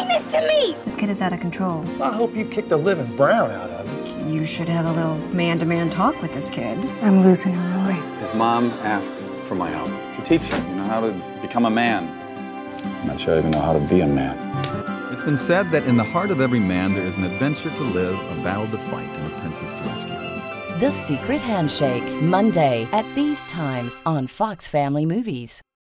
doing this to me? This kid is out of control. I hope you kick the living brown out of him. You should have a little man-to-man talk with this kid. I'm losing him, Roy. His mom asked for my help to teach him, how to become a man. I'm not sure I even know how to be a man. It's been said that in the heart of every man there is an adventure to live, a battle to fight, and a princess to rescue. The Secret Handshake, Monday at these times on Fox Family Movies.